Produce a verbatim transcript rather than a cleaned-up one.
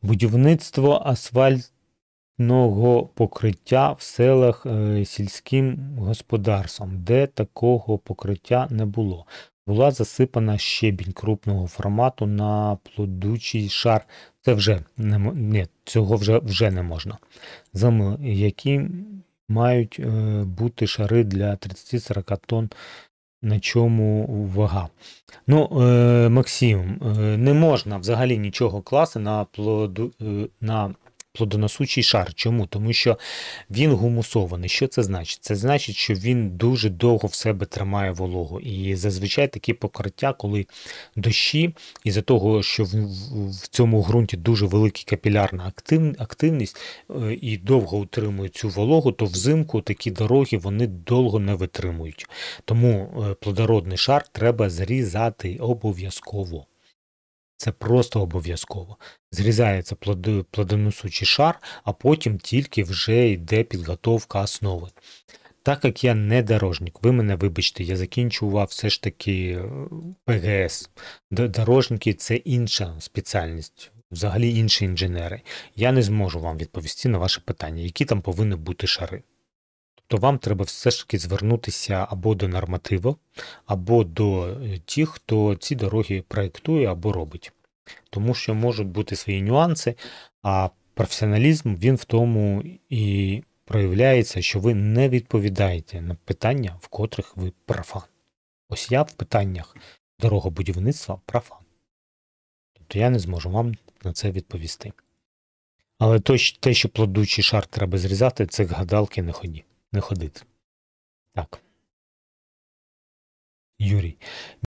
Будівництво асфальтного покриття в селах е, сільським господарством, де такого покриття не було. Була засипана щебінь крупного формату на плодучий шар. Це вже не мо- ні, цього вже, вже не можна. Замили, які мають е, бути шари для тридцять-сорок тонн, на чому вага. Ну, е, Максим, е, не можна взагалі нічого класти на плоду, е, на плодоносучий шар. Чому? Тому що він гумусований. Що це значить? Це значить, що він дуже довго в себе тримає вологу. І зазвичай такі покриття, коли дощі, із-за того, що в, в, в цьому ґрунті дуже велика капілярна актив, активність е, і довго утримують цю вологу, то взимку такі дороги вони довго не витримують. Тому е, плодородний шар треба зрізати обов'язково. Це просто обов'язково. Зрізається плоди- плодоносучий шар, а потім тільки вже йде підготовка основи. Так як я не дорожник, ви мене вибачте, я закінчував все ж таки е, П Г С. Д- Дорожники – це інша спеціальність, взагалі інші інженери. Я не зможу вам відповісти на ваше питання, які там повинні бути шари. Тобто вам треба все ж таки звернутися або до нормативу, або до е, тих, хто ці дороги проєктує або робить. Тому що можуть бути свої нюанси, а професіоналізм він в тому і проявляється, що ви не відповідаєте на питання, в котрих ви профан. Ось я в питаннях дорогобудівництва профан. Тобто я не зможу вам на це відповісти. Але то, що- те, що плодучий шар треба зрізати, це гадалки не ході, не ходити. Так. Юрій.